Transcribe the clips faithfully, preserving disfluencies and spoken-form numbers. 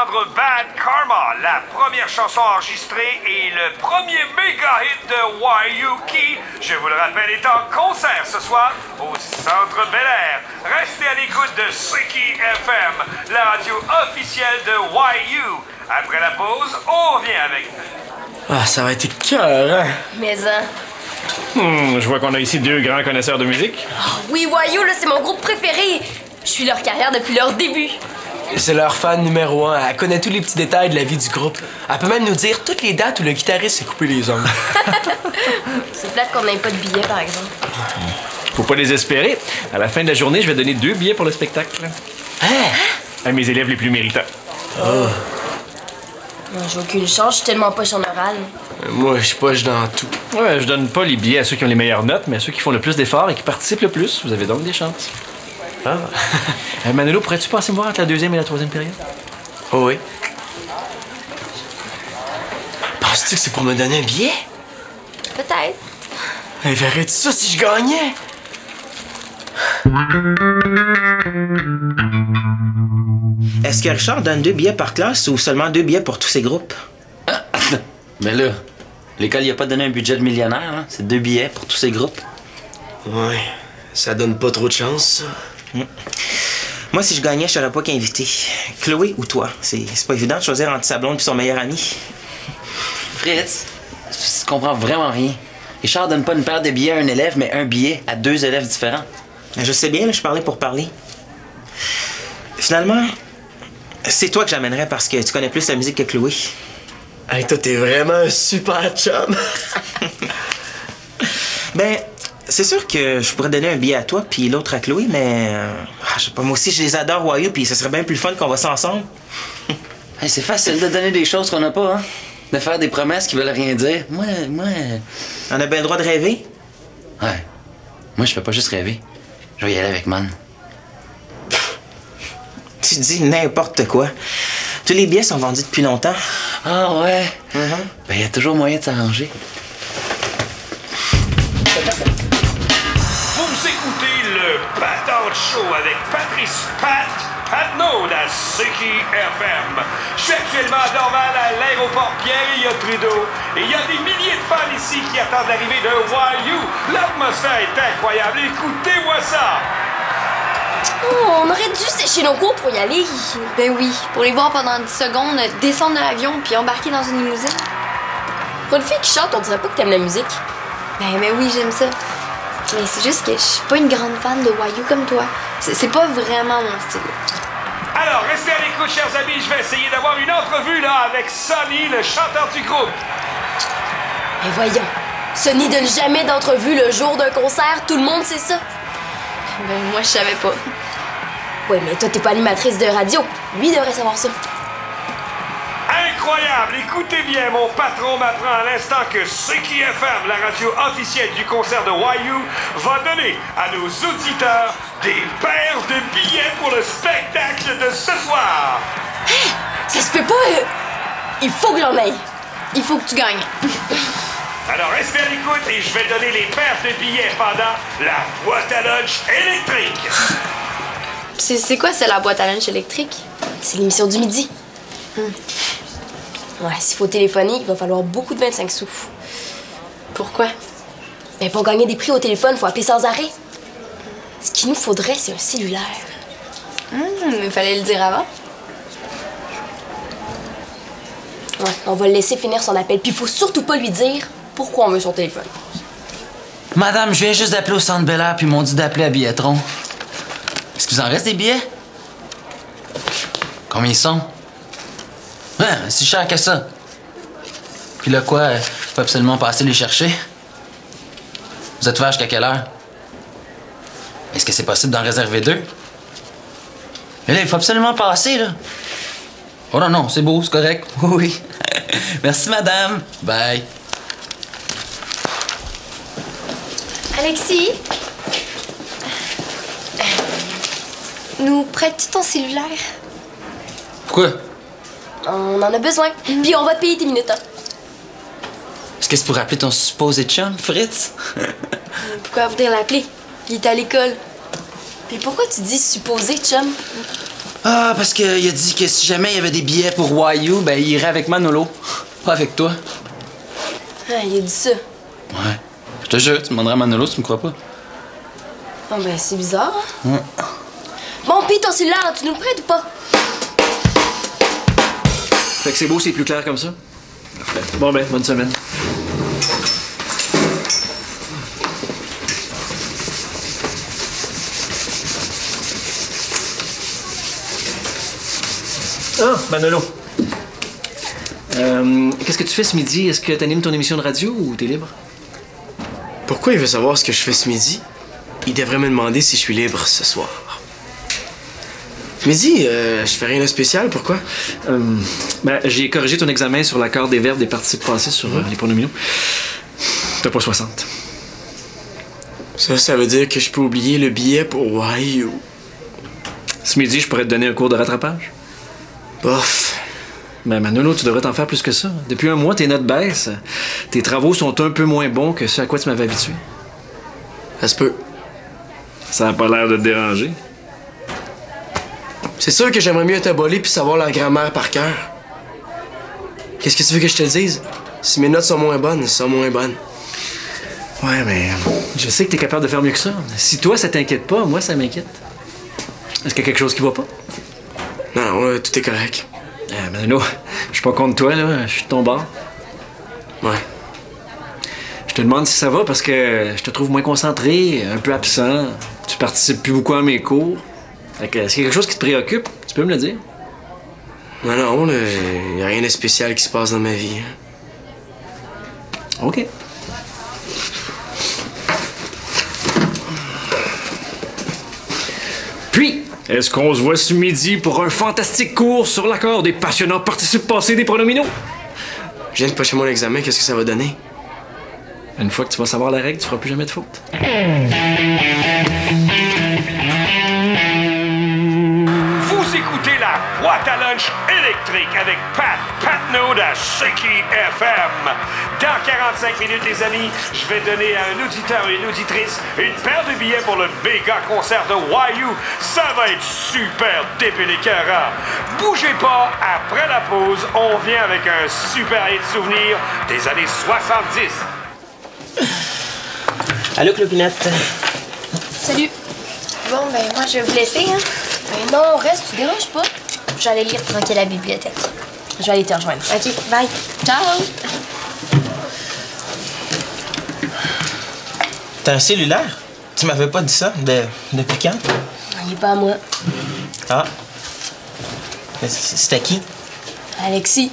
entendre Bad Karma, la première chanson enregistrée et le premier méga hit de Wayuki. Je vous le rappelle, est en concert ce soir au Centre Bel-Air. Restez à l'écoute de Seki F M, la radio officielle de Y U. Après la pause, on revient avec vous. Ah, ça va être cœur, hein? Mais hein. Hmm, je vois qu'on a ici deux grands connaisseurs de musique. Oh, oui, Y U, là, c'est mon groupe préféré. Je suis leur carrière depuis leur début. C'est leur fan numéro un. Elle connaît tous les petits détails de la vie du groupe. Elle peut même nous dire toutes les dates où le guitariste s'est coupé les ongles. C'est plate qu'on n'ait pas de billets, par exemple. Faut pas désespérer. À la fin de la journée, je vais donner deux billets pour le spectacle. Hein? À mes élèves les plus méritants. Oh. Non, j'ai aucune chance, je suis tellement poche en oral. Moi, je suis poche dans tout. Ouais, je donne pas les billets à ceux qui ont les meilleures notes, mais à ceux qui font le plus d'efforts et qui participent le plus. Vous avez donc des chances. Ah. euh, Manolo, pourrais-tu passer me voir entre la deuxième et la troisième période? Oh oui. Penses-tu que c'est pour me donner un billet? Peut-être. Elle verrait-tu ça si je gagnais? Est-ce que Richard donne deux billets par classe ou seulement deux billets pour tous ses groupes? Mais là, l'école, il a pas donné un budget de millionnaire, hein? C'est deux billets pour tous ses groupes. Ouais, ça donne pas trop de chance, ça. Mmh. Moi, si je gagnais, je serais pas qu'invité. Chloé ou toi? C'est pas évident de choisir entre sa blonde et son meilleur ami. Fritz, tu comprends vraiment rien. Richard donne pas une paire de billets à un élève, mais un billet à deux élèves différents. Je sais bien, là, je parlais pour parler. Finalement, c'est toi que j'amènerais parce que tu connais plus la musique que Chloé. Hey, toi, t'es vraiment un super chum. Ben, c'est sûr que je pourrais donner un billet à toi puis l'autre à Chloé, mais... Euh, je sais pas, moi aussi, je les adore, Y U, puis ce serait bien plus fun qu'on va ça ensemble. Hey, c'est facile de donner des choses qu'on n'a pas, hein? De faire des promesses qui veulent rien dire. Moi, moi... On a bien le droit de rêver? Ouais. Moi, je peux pas juste rêver. Je vais y aller avec Man. Tu dis n'importe quoi. Tous les billets sont vendus depuis longtemps. Ah ouais? Mm-hmm. Ben, y a toujours moyen de s'arranger. Vous écoutez le Patate Show avec Patrice Pat, Patnaud à Seki F M. Je suis actuellement à Dorval, à l'aéroport Pierre-Éliott Trudeau. Et il y a des milliers de fans ici qui attendent l'arrivée de Y U. L'atmosphère est incroyable. Écoutez-moi ça! Oh, on aurait dû sécher nos cours pour y aller. Ben oui, pour les voir pendant dix secondes, descendre de l'avion puis embarquer dans une limousine. Pour une fille qui chante, on dirait pas que t'aimes la musique. Ben, ben oui, j'aime ça. Mais c'est juste que je suis pas une grande fan de Y U comme toi. C'est pas vraiment mon style. Alors, restez à l'écoute, chers amis. Je vais essayer d'avoir une entrevue là avec Sonny, le chanteur du groupe. Mais voyons, Sonny donne jamais d'entrevue le jour d'un concert. Tout le monde sait ça. Ben moi, je savais pas. Ouais, mais toi, t'es pas animatrice de radio. Lui devrait savoir ça. Incroyable! Écoutez bien, mon patron m'apprend à l'instant que Seki F M, la radio officielle du concert de Y U, va donner à nos auditeurs des paires de billets pour le spectacle de ce soir. Hey, ça se peut pas! Euh... Il faut que j'en aille. Il faut que tu gagnes. Alors restez à l'écoute et je vais donner les paires de billets pendant la boîte à lunch électrique. C'est quoi, c'est la boîte à lunch électrique? C'est l'émission du midi. Hum. Ouais, s'il faut téléphoner, il va falloir beaucoup de vingt-cinq sous. Pourquoi? Ben, pour gagner des prix au téléphone, il faut appeler sans arrêt. Ce qu'il nous faudrait, c'est un cellulaire. Hum, il fallait le dire avant. Ouais, on va le laisser finir son appel. Puis il faut surtout pas lui dire pourquoi on veut son téléphone. Madame, je viens juste d'appeler au Centre Bel-Air puis ils m'ont dit d'appeler à Billetron. Est-ce qu'il vous en reste des billets? Combien ils sont? Ouais, si cher que ça. Puis là, quoi, il faut absolument passer les chercher? Vous êtes ouvert jusqu'à quelle heure? Est-ce que c'est possible d'en réserver deux? Mais là, il faut absolument passer, là. Oh non, non, c'est beau, c'est correct. Oui, oui. Merci, madame. Bye. Alexis? Euh, nous prêtes-tu ton cellulaire? Pourquoi? On en a besoin. Puis on va te payer tes minutes, hein. Est-ce que c'est pour appeler ton supposé chum, Fritz? Pourquoi venir l'appeler? Il est à l'école. Puis pourquoi tu dis supposé, chum? Ah, parce qu'il a dit que si jamais il y avait des billets pour Y U, ben il irait avec Manolo. Pas avec toi. Ah, il a dit ça. Ouais. Je te jure, tu demanderas à Manolo si tu me crois pas. Ah, ben, c'est bizarre. Hein? Ouais. Bon, pis ton cellulaire, tu nous le prêtes ou pas? Fait que c'est beau, c'est plus clair comme ça? Parfait. Bon, ben, bonne semaine. Ah, Manolo. Euh, Qu'est-ce que tu fais ce midi? Est-ce que t'animes ton émission de radio ou t'es libre? Pourquoi il veut savoir ce que je fais ce midi? Il devrait me demander si je suis libre ce soir. Midi, euh, je fais rien de spécial, pourquoi? Euh, ben, j'ai corrigé ton examen sur l'accord des verbes des participes passés sur euh, les pronominaux. T'as pas soixante. Ça, ça veut dire que je peux oublier le billet pour Y U. Ce midi, je pourrais te donner un cours de rattrapage. Bof. Mais Manolo, tu devrais t'en faire plus que ça. Depuis un mois, tes notes baissent. Tes travaux sont un peu moins bons que ce à quoi tu m'avais habitué. Ça se peut. Ça a pas l'air de te déranger. C'est sûr que j'aimerais mieux être abolé puis savoir la grammaire par cœur. Qu'est-ce que tu veux que je te dise? Si mes notes sont moins bonnes, elles sont moins bonnes. Ouais, mais je sais que t'es capable de faire mieux que ça. Si toi, ça t'inquiète pas, moi, ça m'inquiète. Est-ce qu'il y a quelque chose qui va pas? Non, non, là, tout est correct. Ah, Manolo, je suis pas contre toi, là. Je suis de ton bord. Ouais. Je te demande si ça va parce que je te trouve moins concentré, un peu absent. Tu participes plus beaucoup à mes cours. Fait que, est-ce qu'il y a quelque chose qui te préoccupe? Tu peux me le dire? Non, non, là, y a rien de spécial qui se passe dans ma vie. OK. Puis, est-ce qu'on se voit ce midi pour un fantastique cours sur l'accord des passionnants participes passés des pronominaux? Je viens de pocher mon examen, qu'est-ce que ça va donner? Une fois que tu vas savoir la règle, tu feras plus jamais de faute. Vous écoutez la boîte à lunch électrique avec Pat Patnaud à Shaky F M. Dans quarante-cinq minutes, les amis, je vais donner à un auditeur et une auditrice une paire de billets pour le méga concert de Y U. Ça va être super débile écœurant. Bougez pas, après la pause, on vient avec un super hit souvenir des années soixante-dix. Allô, Clopinette? Salut. Bon, ben, moi, je vais vous laisser, hein. Ben non, reste, tu déranges pas. J'allais lire tranquille à la bibliothèque. Je vais aller te rejoindre. OK, bye. Ciao. T'as un cellulaire? Tu m'avais pas dit ça? De... Depuis quand? Il est pas à moi. Ah. C'était qui? Alexis.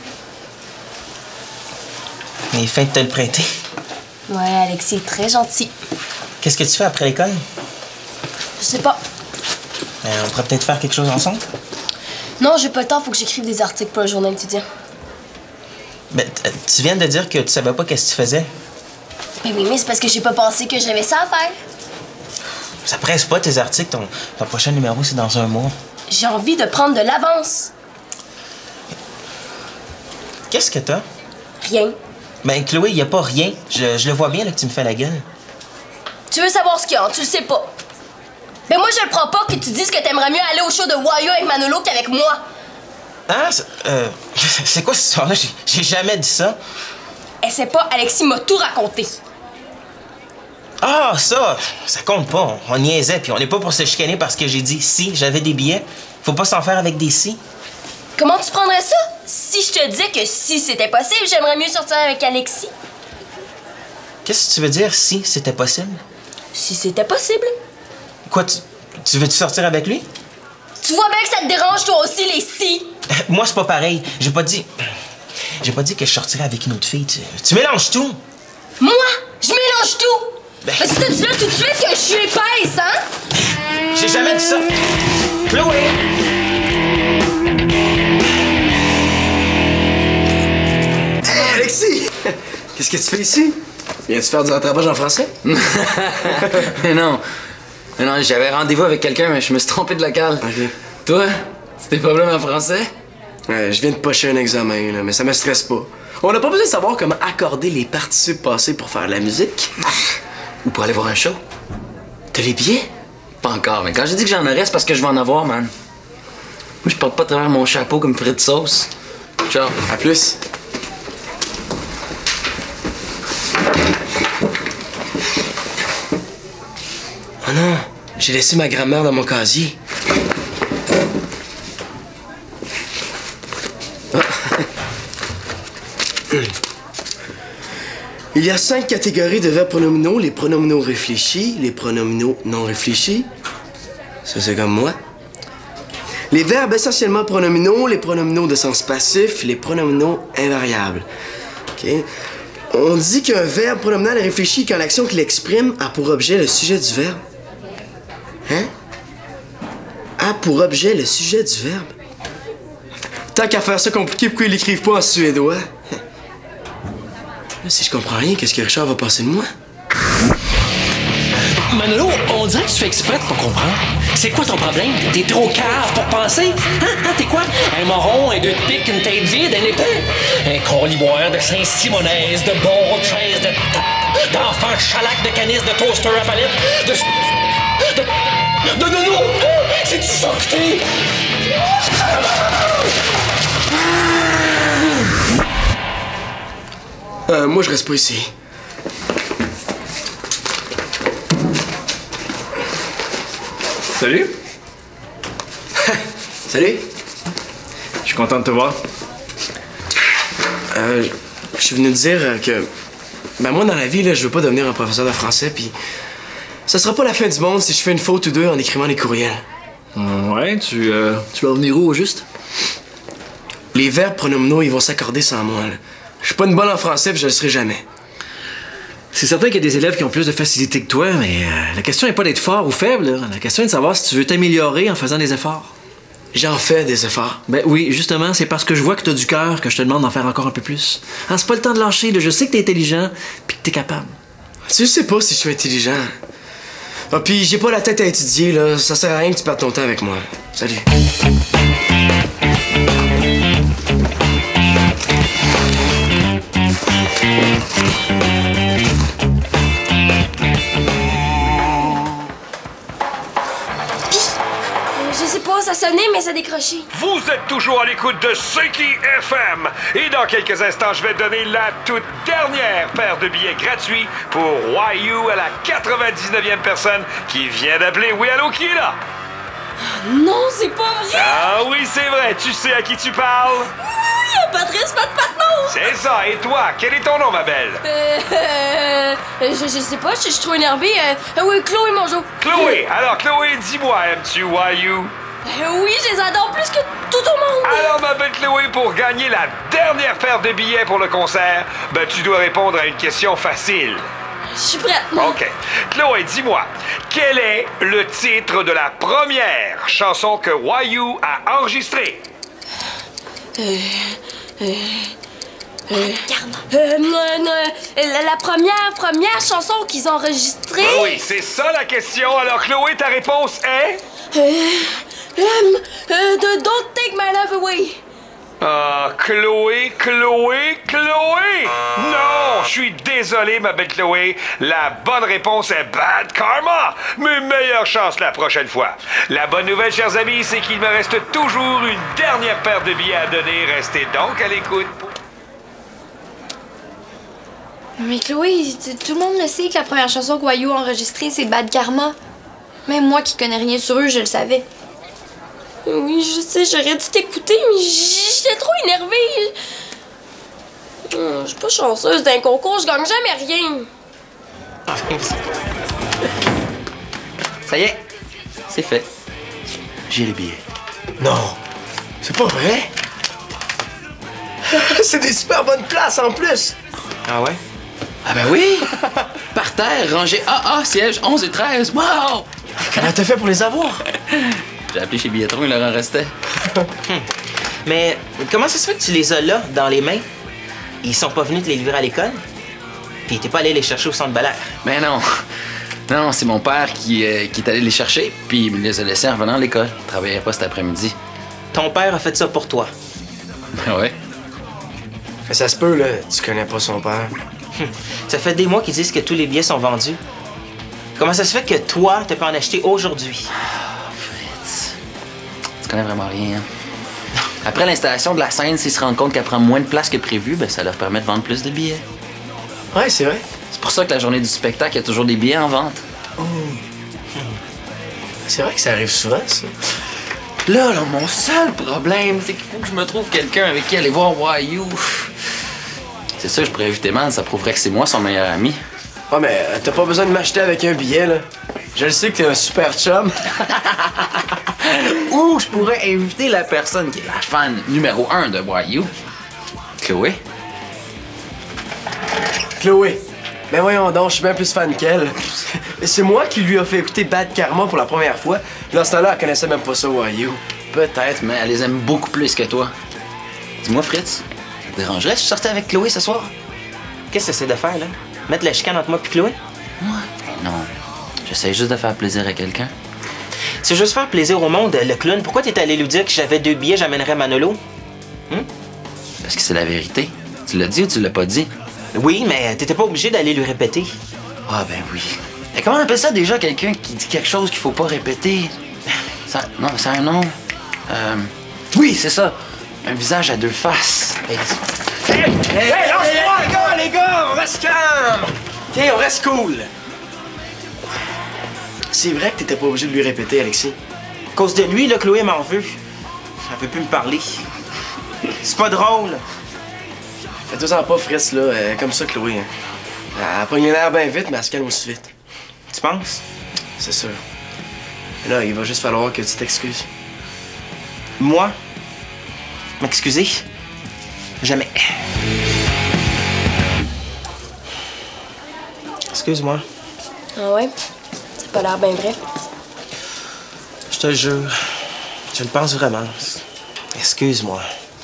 Il est fin de te le prêter. Ouais, Alexis est très gentil. Qu'est-ce que tu fais après l'école? Je sais pas. Euh, on pourrait peut-être faire quelque chose ensemble? Non, j'ai pas le temps, faut que j'écrive des articles pour le journal étudiant. Ben, tu viens de dire que tu savais pas qu'est-ce que tu faisais. Ben oui, mais c'est parce que j'ai pas pensé que j'avais ça à faire. Ça presse pas tes articles, ton, ton prochain numéro c'est dans un mois. J'ai envie de prendre de l'avance. Qu'est-ce que t'as? Rien. Ben Chloé, y a pas rien. Je, je le vois bien là, que tu me fais la gueule. Tu veux savoir ce qu'il y a, tu le sais pas. Ben moi, je le prends pas que tu dises que t'aimerais mieux aller au show de Y U avec Manolo qu'avec moi. Hein? Euh, c'est quoi cette histoire-là? J'ai jamais dit ça. Elle sait pas, Alexis m'a tout raconté. Ah, ça! Ça compte pas. On, on niaisait, puis on n'est pas pour se chicaner parce que j'ai dit si j'avais des billets. Faut pas s'en faire avec des si. Comment tu prendrais ça? Si je te disais que si c'était possible, j'aimerais mieux sortir avec Alexis. Qu'est-ce que tu veux dire si c'était possible? Si c'était possible. Quoi, tu, tu veux-tu sortir avec lui? Tu vois bien que ça te dérange toi aussi, les si. Moi, c'est pas pareil. J'ai pas dit... J'ai pas dit que je sortirais avec une autre fille. Tu, tu mélanges tout. Moi? Je mélange tout. Ben... Parce que tu dis là tout de suite que je suis épaisse, hein? J'ai jamais dit ça. Chloé! Hey, Alexis! Qu'est-ce que tu fais ici? Viens-tu faire du rattrapage en français? Mais non. Mais non, j'avais rendez-vous avec quelqu'un, mais je me suis trompé de local. OK. Toi, c'est tes problèmes en français? Ouais, je viens de pocher un examen, là, mais ça me stresse pas. On n'a pas besoin de savoir comment accorder les participes passés pour faire de la musique. Ou pour aller voir un show? T'as les billets? Pas encore, mais quand j'ai dit que j'en aurais, c'est parce que je vais en avoir, man. je porte pas à travers mon chapeau comme Fred Sauce. Ciao. À plus. Oh non, j'ai laissé ma grand-mère dans mon casier. Ah. Il y a cinq catégories de verbes pronominaux. Les pronominaux réfléchis, les pronominaux non réfléchis. Ça, c'est comme moi. Les verbes essentiellement pronominaux, les pronominaux de sens passif, les pronominaux invariables. OK? On dit qu'un verbe pronominal est réfléchi quand l'action qu'il exprime a pour objet le sujet du verbe. Hein? A pour objet le sujet du verbe. Tant qu'à faire ça compliqué, pourquoi ils l'écrivent pas en suédois? Là, si je comprends rien, qu'est-ce que Richard va penser de moi? Manolo, on dirait que tu fais exprès de pas comprendre. C'est quoi ton problème? T'es trop cave pour penser? Hein? Hein, t'es quoi? Un moron, un deux de pique, une tête vide, un épée? Un coliboire de Saint-Simonnaise, de bon chaise, de... d'enfant chalac, de canis, de toaster à palette, de... de... de... de... non! C'est-tu ça que t'es? Euh, moi, je reste pas ici. Salut. Salut. Je suis content de te voir. Euh, je suis venu te dire que... Ben moi, dans la vie, là, je veux pas devenir un professeur de français, puis... Ça sera pas la fin du monde si je fais une faute ou deux en écrivant les courriels. Ouais, tu... Euh, tu vas venir où, au juste? Les verbes pronominaux, ils vont s'accorder sans moi, là. Je suis pas une bonne en français, puis je le serai jamais. C'est certain qu'il y a des élèves qui ont plus de facilité que toi, mais euh, la question n'est pas d'être fort ou faible, là. La question est de savoir si tu veux t'améliorer en faisant des efforts. J'en fais des efforts. Ben oui, justement, c'est parce que je vois que t'as du cœur que je te demande d'en faire encore un peu plus. Hein, c'est pas le temps de lâcher, là. Je sais que t'es intelligent, puis que t'es capable. Tu sais pas si je suis intelligent. Ah, puis j'ai pas la tête à étudier, là. Ça sert à rien que tu perdes ton temps avec moi. Salut. Ça sonnait, mais ça décrochait. Vous êtes toujours à l'écoute de C K I F M. Et dans quelques instants, je vais donner la toute dernière paire de billets gratuits pour Y U à la quatre-vingt-dix-neuvième personne qui vient d'appeler. Oui, allô, qui est là? Non, c'est pas vrai! Ah oui, c'est vrai. Tu sais à qui tu parles? Oui, Patrice Pat Patmos! C'est ça. Et toi, quel est ton nom, ma belle? Euh... euh je, je sais pas, je, je suis trop énervée. Euh, oui, Chloé, bonjour. Chloé. Alors, Chloé, dis-moi, aimes-tu Y U? Euh, oui, je les adore plus que tout au monde. Alors, ma belle Chloé, pour gagner la dernière paire de billets pour le concert, ben, tu dois répondre à une question facile. Je suis prête. OK. Chloé, dis-moi, quel est le titre de la première chanson que Y U a enregistrée? Euh... Euh... Euh, euh, euh, la, la première, première chanson qu'ils ont enregistrée... Ben oui, c'est ça la question. Alors, Chloé, ta réponse est... Euh... Euh, euh, de Don't Take My Love Away. Ah, Chloé, Chloé, Chloé! Non, je suis désolé, ma belle Chloé. La bonne réponse est Bad Karma. Mais meilleure chance la prochaine fois. La bonne nouvelle, chers amis, c'est qu'il me reste toujours une dernière paire de billets à donner. Restez donc à l'écoute. Mais Chloé, tout le monde le sait que la première chanson que Y U a enregistrée, c'est Bad Karma. Même moi qui connais rien sur eux, je le savais. Oui, je sais, j'aurais dû t'écouter, mais j'étais trop énervée. Je suis pas chanceuse d'un concours, je gagne jamais rien. Ça y est, c'est fait. J'ai les billets. Non, c'est pas vrai. C'est des super bonnes places en plus. Ah ouais? Ah ben oui! Par terre, rangée A A, siège onze et treize. Wow! Comment t'as fait pour les avoir? J'ai appelé chez Billetron, il leur en restait. Mais comment ça se fait que tu les as là, dans les mains? Ils sont pas venus te les livrer à l'école? Puis t'es pas allé les chercher au centre Bel Air? Ben non. Non, c'est mon père qui, euh, qui est allé les chercher, puis il me les a laissés en revenant de l'école. Il travaillait pas cet après-midi. Ton père a fait ça pour toi? Ben ouais. Mais ça se peut, là. Tu connais pas son père. Ça fait des mois qu'ils disent que tous les billets sont vendus. Comment ça se fait que toi, t'as pas en acheté aujourd'hui? Fritz. connais vraiment rien. Hein? Après l'installation de la scène, s'ils se rendent compte qu'elle prend moins de place que prévu, ben ça leur permet de vendre plus de billets. Ouais, c'est vrai. C'est pour ça que la journée du spectacle, il y a toujours des billets en vente. Oh. C'est vrai que ça arrive souvent, ça. Là, là, mon seul problème, c'est qu'il faut que je me trouve quelqu'un avec qui aller voir Y U. C'est sûr, je pourrais éviter Man, ça prouverait que c'est moi son meilleur ami. Ouais, mais t'as pas besoin de m'acheter avec un billet, là. Je le sais que t'es un super chum. Ou je pourrais inviter la personne qui est la fan numéro un de Y U. Chloé. Chloé. Ben voyons donc, je suis bien plus fan qu'elle. C'est moi qui lui a fait écouter Bad Karma pour la première fois. Dans ce temps-là, elle connaissait même pas ça, Y U. Peut-être, mais elle les aime beaucoup plus que toi. Dis-moi, Fritz, ça te dérangerait si je sortais avec Chloé ce soir? Qu'est-ce que c'est de faire, là? Mettre la chicane entre moi et Chloé? Moi? Non. J'essaie juste de faire plaisir à quelqu'un. C'est juste faire plaisir au monde, le clown. Pourquoi t'es allé lui dire que j'avais deux billets, j'amènerais Manolo? Hum? Parce que c'est la vérité. Tu l'as dit ou tu l'as pas dit? Oui, mais t'étais pas obligé d'aller lui répéter. Ah, ben oui. Et comment on appelle ça déjà, quelqu'un qui dit quelque chose qu'il faut pas répéter? Ça, non, c'est un nom. Euh, oui, c'est ça. Un visage à deux faces. Hey, hey, hey, hey lance-moi, les gars, les gars, on reste calme. OK, on reste cool. C'est vrai que t'étais pas obligé de lui répéter, Alexis. À cause de lui, là, Chloé m'en veut. Elle peut plus me parler. C'est pas drôle. Fais-toi-en pas, Fritz, là. Euh, comme ça, Chloé. Hein. Elle pogne les nerfs bien vite, mais elle se calme aussi vite. Tu penses? C'est sûr. Mais là, il va juste falloir que tu t'excuses. Moi? M'excuser? Jamais. Excuse-moi. Ah ouais? Ça a pas l'air bien vrai. Je te jure. Je le pense vraiment. Excuse-moi.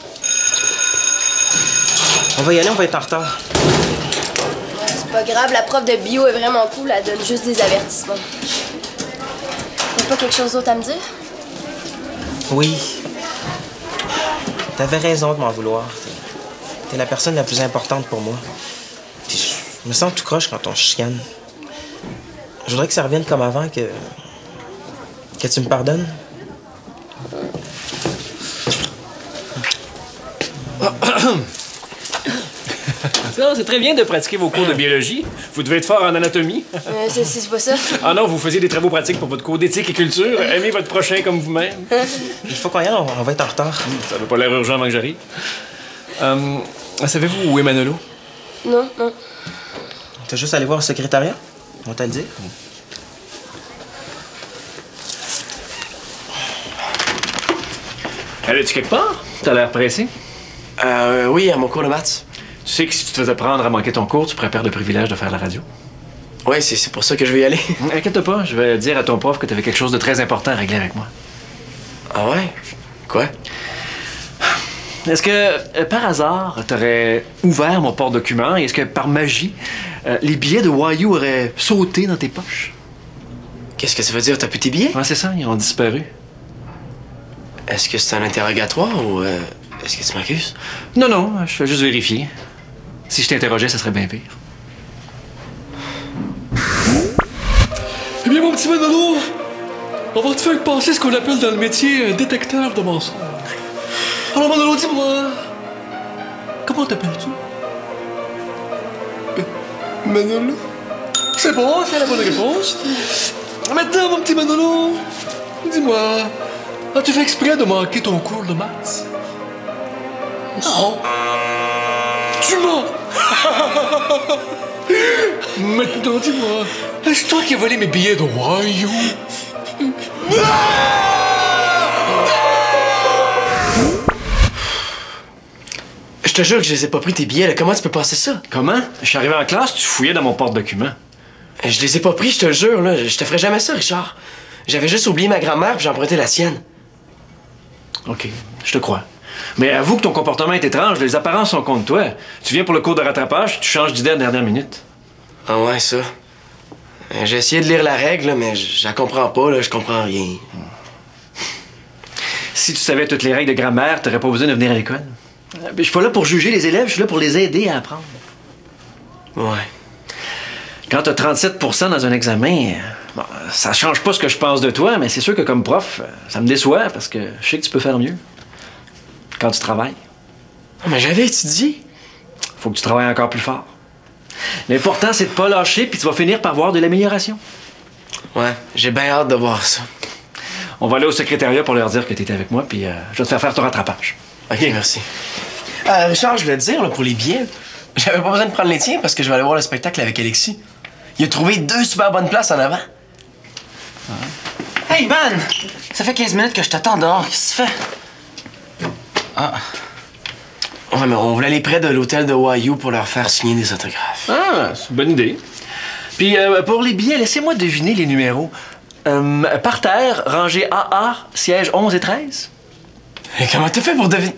On va y aller, on va être en retard. C'est pas grave, la prof de bio est vraiment cool, elle donne juste des avertissements. T'as pas quelque chose d'autre à me dire? Oui. T'avais raison de m'en vouloir. T'es la personne la plus importante pour moi. Puis je me sens tout croche quand on chicane. Je voudrais que ça revienne comme avant, que... que tu me pardonnes. C'est très bien de pratiquer vos cours de biologie. Vous devez être fort en anatomie. Euh, c'est, c'est pas ça. Ah non, vous faisiez des travaux pratiques pour votre cours d'éthique et culture. Aimez votre prochain comme vous-même. Il faut qu'on y aille, on on va être en retard. Ça n'a pas l'air urgent avant que j'arrive. Euh, savez-vous où est Manolo? Non, non. T'as juste allé voir le secrétariat? On va te le dire. Allais-tu quelque part? T'as l'air pressé. Euh, oui, à mon cours de maths. Tu sais que si tu te faisais prendre à manquer ton cours, tu pourrais perdre le privilège de faire la radio. Ouais, c'est, c'est pour ça que je vais y aller. Inquiète pas, je vais dire à ton prof que t'avais quelque chose de très important à régler avec moi. Ah ouais? Quoi? Est-ce que, euh, par hasard, t'aurais ouvert mon porte-document et est-ce que, par magie, euh, les billets de Y U auraient sauté dans tes poches? Qu'est-ce que ça veut dire? T'as plus tes billets? Ouais, c'est ça, ils ont disparu. Est-ce que c'est un interrogatoire ou euh, est-ce que tu m'accuses? Non, non, je fais juste vérifier. Si je t'interrogeais, ça serait bien pire. Eh bien, mon petit Manolo, on va te faire passer ce qu'on appelle dans le métier un détecteur de mensonges. Alors, Manolo, dis-moi, comment t'appelles-tu? Euh, Manolo? C'est bon, c'est la bonne réponse. Maintenant, mon petit Manolo, dis-moi, as-tu fait exprès de manquer ton cours de maths? Non. Tu mens! Maintenant, dis-moi, est-ce toi qui as volé mes billets de Y U? Je te jure que je les ai pas pris tes billets, là. Comment tu peux passer ça? Comment? Je suis arrivé en classe, tu fouillais dans mon porte-document. Je les ai pas pris, je te le jure, là. Je te ferais jamais ça, Richard. J'avais juste oublié ma grand-mère puis j'ai emprunté la sienne. OK, je te crois. Mais avoue que ton comportement est étrange, les apparences sont contre toi. Tu viens pour le cours de rattrapage, tu changes d'idée à la dernière minute. Ah ouais, ça. J'ai essayé de lire la règle, là, mais je la comprends pas, là. Je comprends rien. Si tu savais toutes les règles de grammaire, t'aurais pas besoin de venir à l'école. Je suis pas là pour juger les élèves, je suis là pour les aider à apprendre. Ouais. Quand t'as trente-sept pour cent dans un examen, bon, ça change pas ce que je pense de toi, mais c'est sûr que comme prof, ça me déçoit parce que je sais que tu peux faire mieux. Quand tu travailles. Mais j'avais étudié. Faut que tu travailles encore plus fort. L'important, c'est de pas lâcher, puis tu vas finir par voir de l'amélioration. Ouais, j'ai bien hâte de voir ça. On va aller au secrétariat pour leur dire que t'étais avec moi, puis euh, je vais te faire faire ton rattrapage. OK, merci. Euh, Richard, je voulais te dire, là, pour les billets, j'avais pas besoin de prendre les tiens parce que je vais aller voir le spectacle avec Alexis. Il a trouvé deux super bonnes places en avant. Ah. Hey, man! Ça fait quinze minutes que je t'attends dehors. Qu'est-ce que tu fais? Ah. Ouais, mais on voulait aller près de l'hôtel de Y U pour leur faire signer des autographes. Ah, c'est une bonne idée. Puis euh, pour les billets, laissez-moi deviner les numéros. Euh, par terre, rangée A A, sièges onze et treize. Et comment t'as fait pour deviner?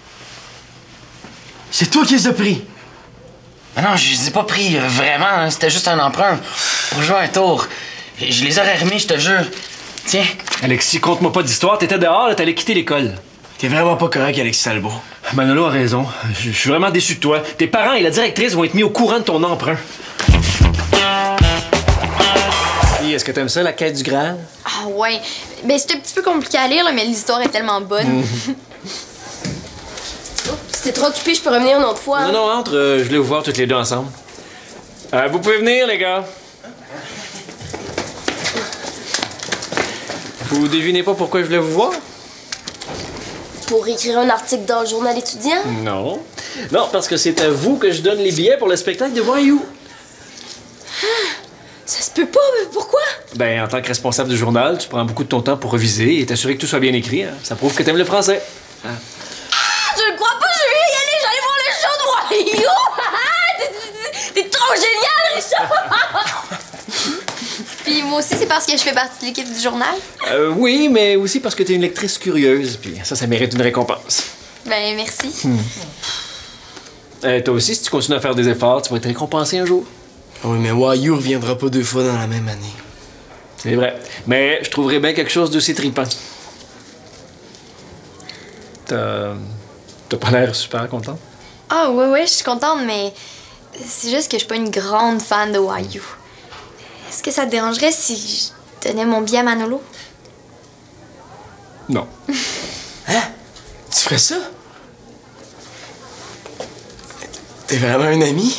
C'est toi qui les as pris. Ah non, je les ai pas pris, euh, vraiment. Hein. C'était juste un emprunt pour jouer un tour. Je les aurais remis, je te jure. Tiens. Alexis, conte-moi pas d'histoire. T'étais dehors, là, t'allais quitter l'école. T'es vraiment pas correct, Alexis Talbot. Manolo a raison. Je suis vraiment déçu de toi. Tes parents et la directrice vont être mis au courant de ton emprunt. Est-ce que t'aimes ça, la quête du Graal? Ah ouais. Ben, c'est un petit peu compliqué à lire, là, mais l'histoire est tellement bonne. Mm. Oh, si t'es trop occupé, je peux revenir une autre fois. Non, non, entre. Euh, je voulais vous voir toutes les deux ensemble. Euh, vous pouvez venir, les gars. Vous devinez pas pourquoi je voulais vous voir? Pour écrire un article dans le journal étudiant? Non. Non, parce que c'est à vous que je donne les billets pour le spectacle de Y U. Ça se peut pas, mais pourquoi? Ben, en tant que responsable du journal, tu prends beaucoup de ton temps pour reviser et t'assurer que tout soit bien écrit. Hein. Ça prouve que t'aimes le français. Hein? Ah, je ne crois pas, je vais y aller, j'allais voir le show de Y U! T'es trop génial, Richard! Puis moi aussi, c'est parce que je fais partie de l'équipe du journal. Euh, oui, mais aussi parce que t'es une lectrice curieuse. Puis ça, ça mérite une récompense. Ben, merci. Hmm. Euh, toi aussi, si tu continues à faire des efforts, tu vas être récompensé un jour. Oui, mais Y U reviendra pas deux fois dans la même année. C'est vrai. Mais je trouverais bien quelque chose d'aussi trippant. T'as... T'as pas l'air super content? Ah ouais, ouais, je suis contente, mais c'est juste que je suis pas une grande fan de Y U. Est-ce que ça te dérangerait si je donnais mon billet à Manolo? Non. Hein? Tu ferais ça? T'es vraiment un ami?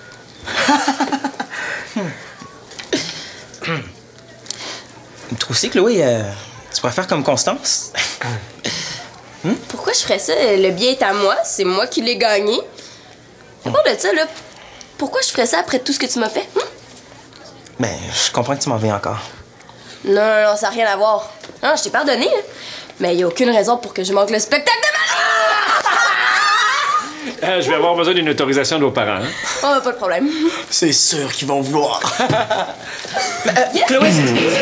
Toi aussi, Chloé, euh, tu pourrais faire comme Constance? Hmm? Pourquoi je ferais ça? Le billet est à moi, c'est moi qui l'ai gagné. À part de ça, là, pourquoi je ferais ça après tout ce que tu m'as fait? Hmm? Ben, je comprends que tu m'en viens encore. Non, non, non, ça n'a rien à voir. Non, je t'ai pardonné, hein. Mais il n'y a aucune raison pour que je manque le spectacle de Manolo! Euh, je vais avoir besoin d'une autorisation de vos parents. Hein? Oh, pas de problème. C'est sûr qu'ils vont vouloir. euh, yes. Chloé,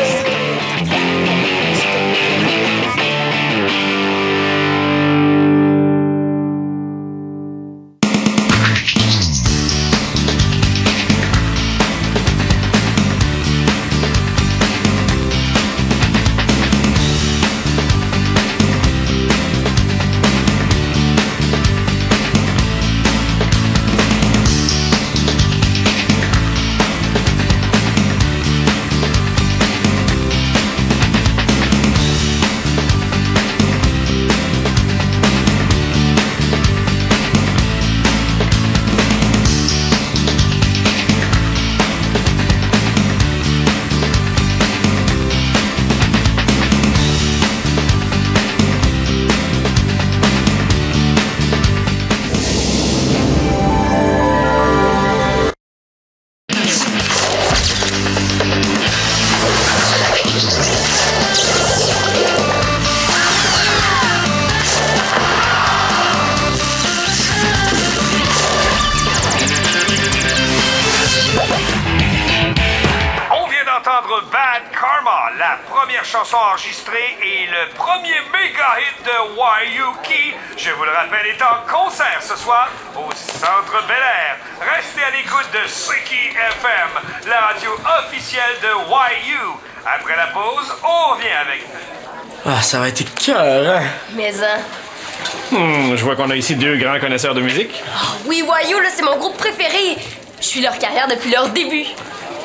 Bad Karma, la première chanson enregistrée et le premier méga hit de Y U qui, je vous le rappelle, est en concert ce soir au Centre Bel-Air. Restez à l'écoute de Seki F M, la radio officielle de Y U. Après la pause, on revient avec vous. Ah, ça va être cœur, hein? Mais hein. Hmm, je vois qu'on a ici deux grands connaisseurs de musique. Oh, oui, Y U, là, c'est mon groupe préféré. Je suis leur carrière depuis leur début.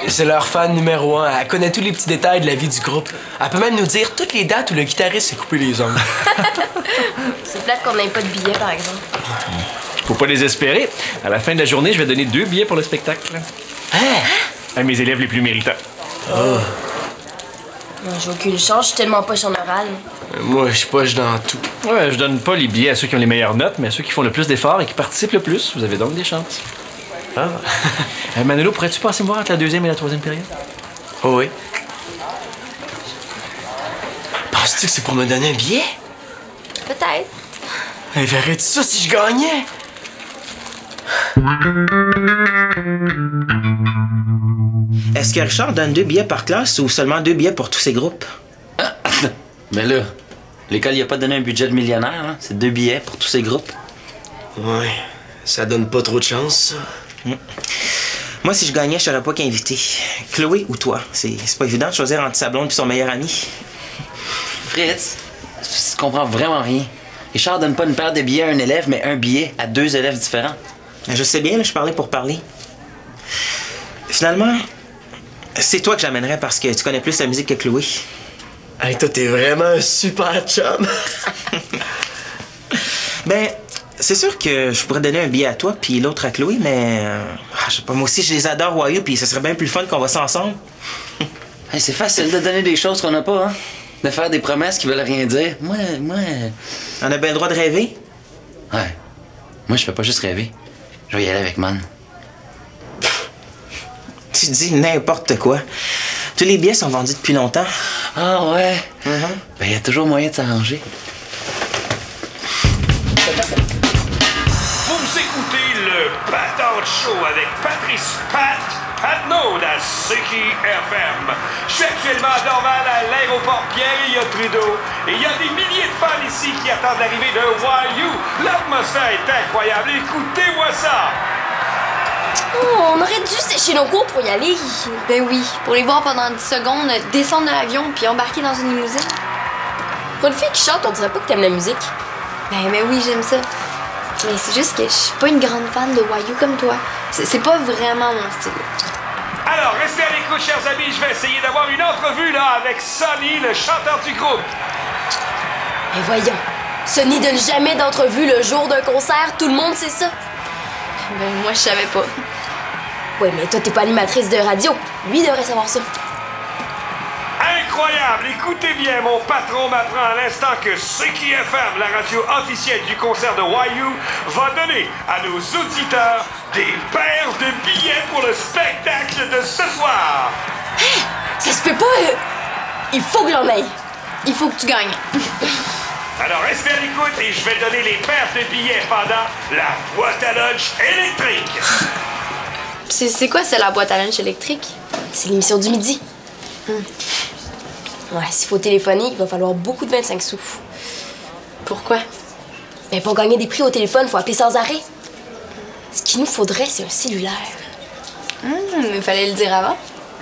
C'est leur fan numéro un. Elle connaît tous les petits détails de la vie du groupe. Elle peut même nous dire toutes les dates où le guitariste s'est coupé les ongles. C'est plate qu'on n'ait pas de billets, par exemple. Faut pas désespérer. À la fin de la journée, je vais donner deux billets pour le spectacle. Hein? À mes élèves les plus méritants. Oh. Non, j'ai aucune chance, je suis tellement poche en oral. Moi, je poche dans tout. Ouais, je donne pas les billets à ceux qui ont les meilleures notes, mais à ceux qui font le plus d'efforts et qui participent le plus. Vous avez donc des chances. Ah. euh, Manolo, pourrais-tu passer me voir entre la deuxième et la troisième période? Oh oui. Penses-tu que c'est pour me donner un billet? Peut-être. Elle verrait ça si je gagnais? Est-ce que Richard donne deux billets par classe ou seulement deux billets pour tous ses groupes? Mais là, l'école, il a pas donné un budget de millionnaire, hein? C'est deux billets pour tous ses groupes. Ouais, ça donne pas trop de chance, ça. Mm. Moi, si je gagnais, je serais pas qu'invité. Chloé ou toi? C'est pas évident de choisir entre sa blonde et son meilleur ami. Fritz, tu comprends vraiment rien. Richard donne pas une paire de billets à un élève, mais un billet à deux élèves différents. Je sais bien, là, je parlais pour parler. Finalement, c'est toi que j'amènerais parce que tu connais plus la musique que Chloé. Hey, toi, t'es vraiment un super chum. Ben, c'est sûr que je pourrais donner un billet à toi puis l'autre à Chloé, mais... euh, ah, je sais pas, moi aussi, je les adore, Wayou, puis ce serait bien plus fun qu'on va ça ensemble. Hey, c'est facile de donner des choses qu'on n'a pas, hein? De faire des promesses qui veulent rien dire. Moi, moi... On a bien le droit de rêver. Ouais. Moi, je fais pas juste rêver. Je vais y aller avec Man. Tu dis n'importe quoi. Tous les billets sont vendus depuis longtemps. Ah ouais? Mm-hmm. Ben, y a toujours moyen de s'arranger. Vous écoutez le Patente Show avec Patrice Pat, Patnaud à C Q F M. Je suis actuellement à Dorval, à l'aéroport Pierre-Éliott Trudeau. Et il y a des milliers de fans ici qui attendent l'arrivée de Y U. L'atmosphère est incroyable. Écoutez-moi ça. Oh, on aurait dû sécher nos cours pour y aller. Ben oui, pour les voir pendant dix secondes, descendre de l'avion puis embarquer dans une limousine. Pour une fille qui chante, on dirait pas que t'aimes la musique. Ben, ben oui, j'aime ça. Mais c'est juste que je suis pas une grande fan de Y U comme toi. C'est c'est pas vraiment mon style. Alors, restez à l'écoute, chers amis. Je vais essayer d'avoir une entrevue là avec Sonny, le chanteur du groupe. Mais voyons, Sonny donne jamais d'entrevue le jour d'un concert, tout le monde sait ça. Ben moi, je savais pas. Ouais, mais toi, t'es pas animatrice de radio. Lui devrait savoir ça. Incroyable! Écoutez bien, mon patron m'apprend à l'instant que C Q F M, la radio officielle du concert de Y U, va donner à nos auditeurs des paires de billets pour le spectacle de ce soir. Hey, ça se peut pas! euh, Il faut que j'en aille. Il faut que tu gagnes. Alors restez à l'écoute et je vais donner les paires de billets pendant la boîte à lunch électrique. C'est c'est quoi, c'est la boîte à lunch électrique? C'est l'émission du midi. Hum. Ouais, s'il faut téléphoner, il va falloir beaucoup de vingt-cinq sous. Pourquoi? Mais pour gagner des prix au téléphone, il faut appeler sans arrêt. Ce qu'il nous faudrait, c'est un cellulaire. Hum, il fallait le dire avant.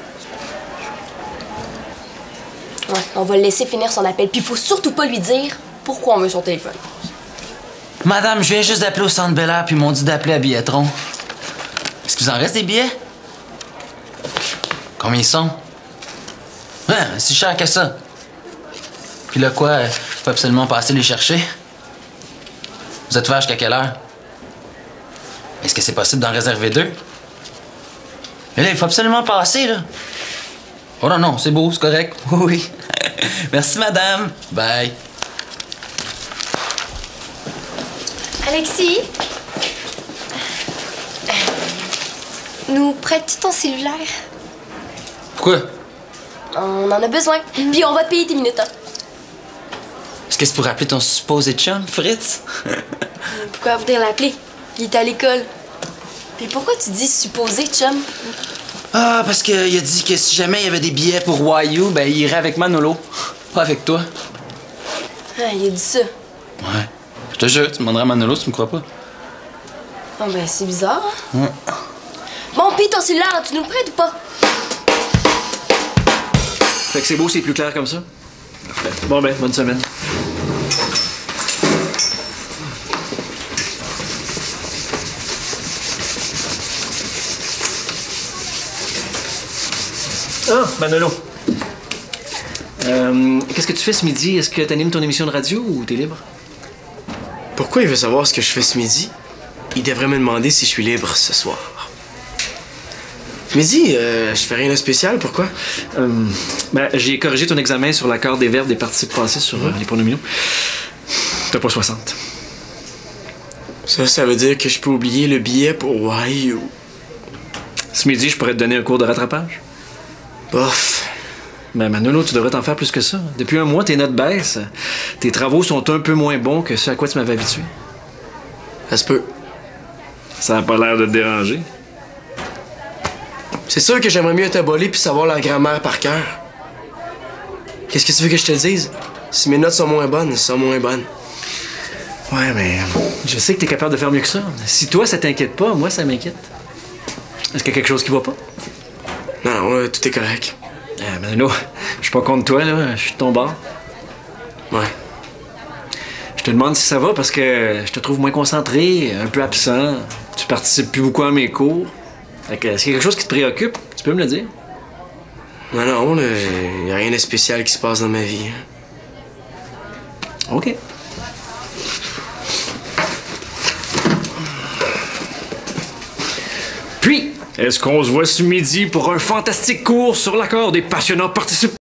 Ouais, on va le laisser finir son appel. Puis il faut surtout pas lui dire pourquoi on veut son téléphone. Madame, je viens juste d'appeler au Centre Bel-Air puis ils m'ont dit d'appeler à Billetron. Est-ce qu'il vous en reste des billets? Combien ils sont? Ouais, si cher que ça. Puis là, quoi, euh, faut absolument passer les chercher? Vous êtes ouvert jusqu'à quelle heure? Est-ce que c'est possible d'en réserver deux? Mais là, il faut absolument passer, là. Oh non, non, c'est beau, c'est correct. Oui, oui. Merci, madame. Bye. Alexis? Euh, nous prêtes-tu ton cellulaire? Pourquoi? On en a besoin. Puis on va te payer tes minutes. Hein. Est-ce que c'est pour appeler ton supposé chum, Fritz? Pourquoi venir l'appeler? Il est à l'école. Puis pourquoi tu dis supposé, chum? Ah, parce qu'il a dit que si jamais il y avait des billets pour Y U, ben il irait avec Manolo. Pas avec toi. Ah, il a dit ça. Ouais. Je te jure, tu demanderas à Manolo si tu me crois pas. Ah ben, c'est bizarre. Hein? Ouais. Bon, pis ton cellulaire, tu nous le prêtes ou pas? Fait que c'est beau, c'est plus clair comme ça? Parfait. Bon ben, bonne semaine. Ah, Manolo. Euh, Qu'est-ce que tu fais ce midi? Est-ce que tu animes ton émission de radio ou t'es libre? Pourquoi il veut savoir ce que je fais ce midi? Il devrait me demander si je suis libre ce soir. Midi, euh, je fais rien de spécial, pourquoi? Euh, ben, j'ai corrigé ton examen sur l'accord des verbes des participes passés sur euh, les pronominaux. T'as pas soixante. Ça, ça veut dire que je peux oublier le billet pour Y U. Ce midi, je pourrais te donner un cours de rattrapage. Bof. Mais Manolo, tu devrais t'en faire plus que ça. Depuis un mois, tes notes baissent. Tes travaux sont un peu moins bons que ceux à quoi tu m'avais habitué. Ça se peut. Ça a pas l'air de te déranger. C'est sûr que j'aimerais mieux être abolé puis savoir la grammaire par cœur. Qu'est-ce que tu veux que je te dise? Si mes notes sont moins bonnes, elles sont moins bonnes. Ouais, mais je sais que t'es capable de faire mieux que ça. Si toi, ça t'inquiète pas, moi, ça m'inquiète. Est-ce qu'il y a quelque chose qui va pas? Non, non, là, tout est correct. Ah, Manolo, je suis pas contre toi, là. Je suis de ton bord. Ouais. Je te demande si ça va parce que je te trouve moins concentré, un peu absent. Tu participes plus beaucoup à mes cours. Fait que, est-ce qu'il y a quelque chose qui te préoccupe? Tu peux me le dire? Non, non, là, y a rien de spécial qui se passe dans ma vie. OK. Puis, est-ce qu'on se voit ce midi pour un fantastique cours sur l'accord des passionnants participants?